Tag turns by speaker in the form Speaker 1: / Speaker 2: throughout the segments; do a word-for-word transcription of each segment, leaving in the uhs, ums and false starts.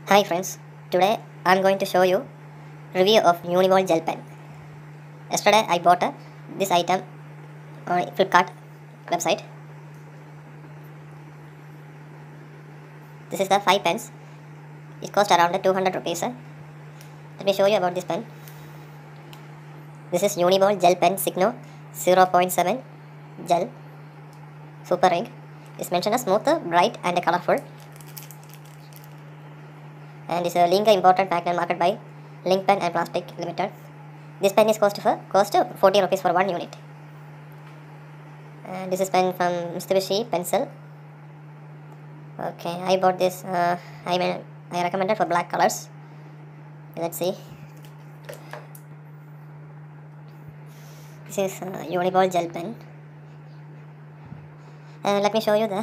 Speaker 1: Hi friends, today I'm going to show you review of Uniball gel pen. Yesterday I bought uh, this item on Flipkart website. This is the five pens. It cost around two hundred rupees. Let me show you about this pen. This is Uniball gel pen Signo zero point seven gel super ink. It's mentioned as smooth, bright and colorful. And is a Linga imported packed and marketed by Link Pen and Plastic Limited. This pen is cost for cost forty rupees for one unit. And this is pen from Mitsubishi Pencil. Okay, I bought this. Uh, I mean, I recommended for black colors. Let's see. This is uh, Uniball gel pen. And let me show you the.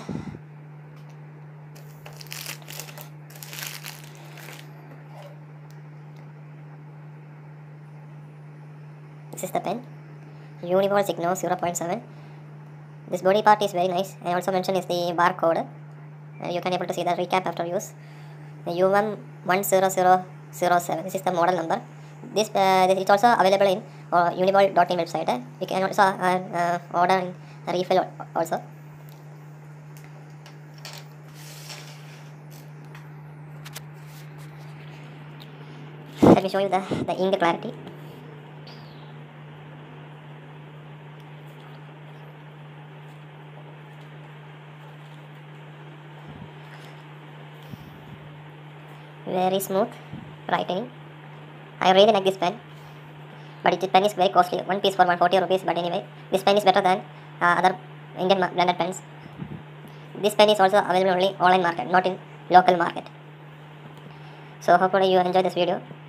Speaker 1: This is the pen, Uniball Signo zero point seven. This body part is very nice. I also mentioned is the barcode. Uh, you can able to see the recap after use. The U M one zero zero zero seven. This is the model number. This uh, this is also available in uh, uniball dot in website. Uh. You can also uh, uh, order in a refill also. Let me show you the the ink clarity. Very smooth writing. I really like this pen, but this pen is very costly. One piece for one hundred forty rupees. But anyway, this pen is better than uh, other Indian branded pens. This pen is also available only online market, not in local market. So hopefully you enjoy this video.